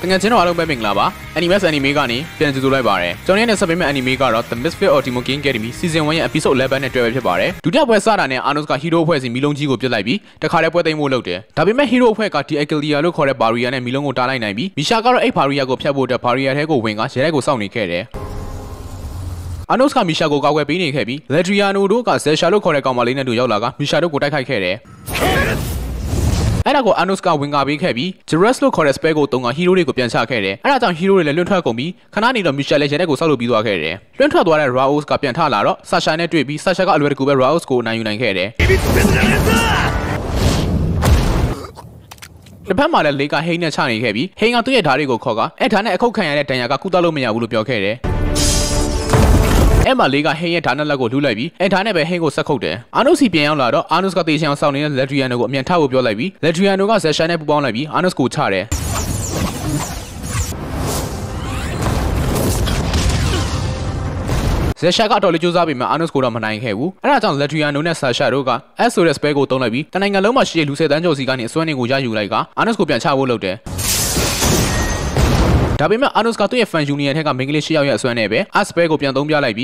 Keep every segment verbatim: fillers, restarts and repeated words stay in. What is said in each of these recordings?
တကယ်ချင်းတော့အားလုံးပဲမင်္ဂလာပါ Animask anime ကနေပြန်ကြည့်လိုက်ပါရယ်ကျွန်တော်ရဲ့ဆက်ပေးမဲ့ anime ကတော့ The Misfit Ultimate Game Academy Season oneရဲ့ episode eleven နဲ့တွေ့ပဲဖြစ်ပါတယ်ဒုတိယပွဲစတာနဲ့ Animask က hero အဖွဲ့စီမီလုံးကြီးကိုပြစ်လိုက်ပြီးတခါတည်းပွဲသိမ်းဖို့လုပ်တယ်ဒါပေမဲ့ hero အဖွဲ့က ဒီ Akelia လို့ခေါ်တဲ့ barrier နဲ့မီလုံးကိုတားလိုက်နိုင်ပြီး Misha ကတော့အဲ့ barrier ကိုဖျက်ဖို့အတွက် barrier ထဲကိုဝင်ကရဲတိုက်ကိုစောင့်နေခဲ့တယ်Animask က Misha ကိုကောက်ွယ်ပေးနေခဲ့ပြီး Ledriano တို့က Zesha လို့ခေါ်တဲ့ကောင်မလေးနဲ့တူရောက်လာက Misha တို့ကိုတိုက်ခိုက်ခဲ့တယ်အဲ့ဒါကို Animask ကဝင်ကာပေးခဲ့ပြီး Jerez လို့ခေါ်တဲ့ spell ကိုတုံးက hero တွေကိုပြန်ချခဲ့တယ်အဲ့ဒါကြောင့် hero တွေလည်းလွန့်ထွက်ကုန်ပြီးခဏနေတော့ Misha လည်းရဲတဲ့ကိုဆောက်လုပ်ပြီးသွားခဲ့တယ်လွန့်ထွက်သွားတဲ့ Raos ကပြန်ထလာတော့ Sasha နဲ့တွေ့ပြီး Sasha ကအလွယ်တကူပဲ Raos ကိုနိုင်ယူနိုင်ခဲ့တယ်တစ်ဖက်မှာလည်းလေကဟိန်းနဲ့ချနေခဲ့ပြီးဟိန်းကသူ့ရဲ့ဓာတ်တွေကိုခေါ်ကအဲ့ဓာတ်နဲ့အခုတ်ခံရတဲ့ဒဏ်ရာကကုသလို့မရဘူးလို့ပြောခဲ့တယ်အဲ့မှာလေးကဟင်းရဲ့ဓာတ်နဲ့လက်ကိုလှူလိုက်ပြီးအဲ့ဓာတ်နဲ့ပဲဟင်းကိုဆက်ခုတ်တယ်အာနိုစီပြန်ရောက်လာတော့အာနိုစ်ကတေချင်အောင်စောင့်နေတဲ့ Ledriano ကိုအမြန်ထဖို့ပြောလိုက်ပြီး Ledriano က Zesha နဲ့ပူးပေါင်းလိုက်ပြီးအာနိုစ်ကိုချတယ်Zesha ကအတော်လေးကြိုးစားပြီးမှ Animask ကိုတော့မနိုင်ခဲ့ဘူးအဲ့ဒါကြောင့် Ledriano နဲ့ Sasha တို့က S ဆိုတဲ့ spell ကိုသုံးလိုက်ပြီးတနိုင်ငံလုံးမှာရှိတဲ့လူဆယ်တန်းကျော်စီကနေအစွမ်းတွေကိုရယူလိုက်က Animask ကိုပြန်ချဖို့လုပ်တယ်ဒါပေမဲ့ Animask ကသူ့ရဲ့ fan union ထဲကမိန်းကလေးရှစ်ယောက်ရဲ့အစွမ်းနဲ့ပဲ S spell ကိုပြန်သုံးပြလိုက်ပြီး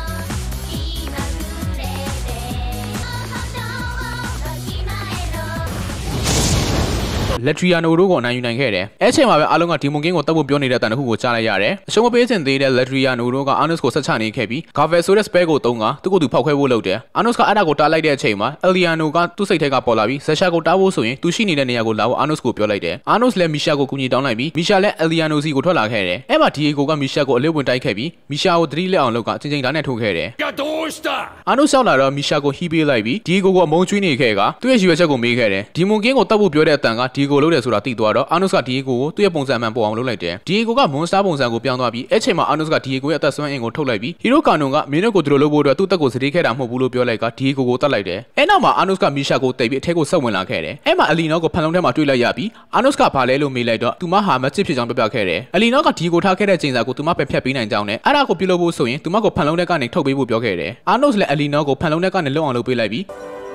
Ledriano တို့ကိုနိုင်ယူနိုင်ခဲ့တယ်အဲ့ချိန်မှာပဲအားလုံးက Demon King ကိုတပ်ဖို့ပြောနေတဲ့အတန်တစ်ခုကိုကြားလိုက်ရတယ်အရှုံးမပေးချင်သေးတဲ့ Ledriano တို့က Animask ကိုဆက်ချနေခဲ့ပြီး Gavel ဆိုတဲ့ spell ကိုသုံးကသူ့ကိုသူဖောက်ခွဲဖို့လုပ်တယ် Animask ကအဲ့ဒါကိုတားလိုက်တဲ့အချိန်မှာ Eliano ကသူ့စိတ်ထဲကပေါ်လာပြီး Zesha ကိုတားဖို့ဆိုရင်သူရှိနေတဲ့နေရာကိုလာဖို့ Animask ကိုပြောလိုက်တယ် Animask လည်း Misha ကိုကူညီတောင်းလိုက်ပြီး Misha လည်း Eliano စီကိုထွက်လာခဲ့တယ်အဲ့မှာ Diego က Misha ကိုအလစ်ဝင်တိုက်ခဲ့ပြီး Misha ကိုသတိလက်အောင်လုပ်ကချင်းချင်းဓာတ်နဲ့ထိုးခဲ့တယ် Animask ရောက်လာတော့ Misha ကိုဟီးပေးလိုက်ပြီး Diego ကိုအမုန်းကျွေးနေခဲ့ကသူ့ရဲ့ရွေချက်ကိုမေးခဲ့တယ် Demon King ကိုတပ်ဖို့ပြောတဲ့အတန်က Diego လုပ်တယ်ဆိုတာသိသွားတော့ Animask က Diego ကိုသူ့ရဲ့ပုံစံမှန်ပေါ်အောင်လုပ်လိုက်တယ် Diego က Monster ပုံစံကိုပြောင်းသွားပြီးအဲ့ချိန်မှာ Animask က Diego ရဲ့အသက်ဆွမ်းအင်ကိုထုတ်လိုက်ပြီး Hero Canon ကမင်းတို့ကိုသူတို့လုပ်ဖို့အတွက်သူ့တက်ကိုစတေးခဲ့တာမဟုတ်ဘူးလို့ပြောလိုက်က Diego ကိုတတ်လိုက်တယ်အဲ့နောက်မှာ Animask က Misha ကိုတိတ်ပြီးအထက်ကိုဆက်ဝင်လာခဲ့တယ်အဲ့မှာ Elino ကိုဖန်လုံးထဲမှာတွေ့လိုက်ရပြီး Animask ကဘာလဲလို့မေးလိုက်တော့သူမဟာမချစ်ဖြစ်ကြောင်းပြပြခဲ့တယ် Elino က Diego ထားခဲ့တဲ့ချိန်စာကိုသူမပဲဖျက်ပေးနိုင်ကြောင်းနဲ့အဲ့ဒါကိုပြုလုပ်ဖို့ဆိုရင်သူမကိုဖန်လုံးထဲကနေထုတ်ပေးဖို့ပြောခဲ့တယ် Animask လည်း Elino ကိုဖန်လုံးထဲကနေလွတ်အောင်လုပ်ပေးလိုက်ပြီး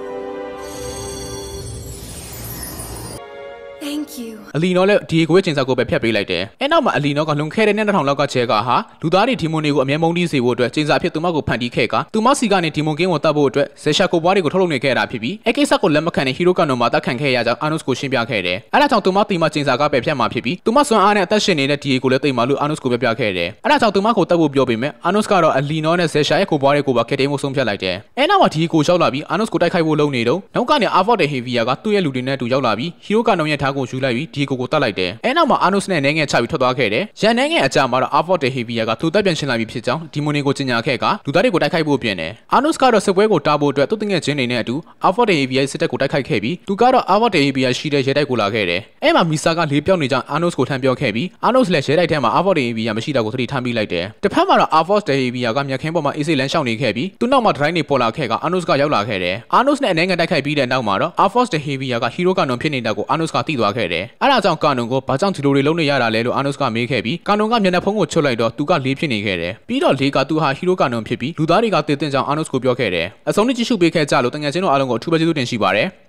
Elino လည်း Diego ရဲ့ချိန်စာကိုပဲဖျက်ပေးလိုက်တယ်။အဲ့နောက်မှာ Elino ကလွန်ခဲ့တဲ့နှစ်ထောင်လောက်ကချဲကဟာလူသားတွေ Demon တွေကိုအမြဲမုန်းတီးစေဖို့အတွက်ချိန်စာအဖြစ်သူမကိုဖန်တီးခဲ့ကသူမစီကနေ Demon King ကိုတတ်ဖို့အတွက် Zesha ကိုပွားတွေကိုထုတ်လုပ်နေခဲ့တာဖြစ်ပြီးအဲ့ကိစ္စကိုလက်မခံတဲ့ Hero Canon မှာတတ်ခံခဲ့ရကြောင်း Animask ကိုရှင်းပြခဲ့တယ်။အဲ့ဒါကြောင့်သူမတီမချိန်စာကပဲဖျက်မှာဖြစ်ပြီးသူမစွမ်းအားနဲ့အသက်ရှင်နေတဲ့ Diego လည်းတိတ်မှလို့ Animask ကိုပြပြခဲ့တယ်။အဲ့ဒါကြောင့်သူမကိုတတ်ဖို့ပြောပေမဲ့ Animask ကတော့ Elino နဲ့ Zesha ရဲ့ကိုပွားတွေကိုပါကက်တိန်ဖို့ဆုံးဖြတ်လိုက်တယ်။အဲ့နောက်မှာ Diego ရောက်လာပြီး Animask ကိုတိုက်ခိုက်ဖို့လုပ်နေတော့နောက်ကနေ Avot တဲ့ Heavy ကသူ့ရဲ့လူတွေနဲ့တူရောက်လာပြီး Hero Canon ရဲ့ဓာတ်ကိုယူလိုက်ပြီး Diego ကိုတတ်လိုက်တယ်။အဲ့နောက်မှာ Animask နဲ့နိုင်ငံချပြီးထွက်သွားခဲ့တယ်။ရန်နိုင်ငံအကြမှာတော့ Avot တဲ့ Heavy ကသူ့တပ်ပြန်ရှင်းလာပြီးဖြစ်ကြောင်း Demon တွေကိုကြီးညာခဲ့ကလူသားတွေကိုတိုက်ခိုက်ဖို့ပြင်တယ်။ Animask ကတော့စစ်ပွဲကိုတားဖို့အတွက်သူ့တငယ်ချင်းတွေနဲ့အတူ Avot တဲ့ Heavy စစ်တပ်ကိုတိုက်ခိုက်ခဲ့ပြီးသူကတော့ Avot တဲ့ Heavy ရှိတဲ့ရဲတိုက်ကိုလာခဲ့တယ်။အဲ့မှာ Misa ကလေးပြောင်းနေကြောင်း Animask ကိုထမ်းပြောခဲ့ပြီး Animask လည်းရဲတိုက်ထဲမှာ Avot တဲ့ Heavy မရှိတာကိုသတိထားမိလိုက်တယ်။တစ်ဖက်မှာတော့ Avot တဲ့ Heavy ကမြက်ခင်းပေါ်မှာအေးစိလန်းရှောင်နေခဲ့ပြီးသူ့နောက်မှာ Drive နေပေါ်လာခဲ့က Animask ကရောက်လာခဲ့တယ်။ Animask နဲ့နိုင်ငံတိုက်ခိုက်ပြီးတဲ့နောက်မှာတော့ Avot တဲ့ Heavy က Hero Canon ဖြစ်နေတာကို Animask ကသိသွားခဲ့တယ်။အဲ့ဒါကြောင့် Canon ကိုဘာကြောင့်ဒီလိုတွေလုပ်နေရတာလဲလို့ Animask ကမေးခဲ့ပြီး Canon ကမျက်နှာဖုံးကိုချွတ်လိုက်တော့သူကလေးဖြစ်နေခဲ့တယ်။ပြီးတော့လေးကသူဟာ Hero Canon ဖြစ်ပြီးလူသားတွေကတည်တင်ကြောင်း Animask ကိုပြောခဲ့တယ်။အဆုံးထိကြည့်ရှုပေးခဲ့ကြလို့တကယ်ချင်းတို့အားလုံးကိုအထူးပဲကျေးဇူးတင်ရှိပါတယ်။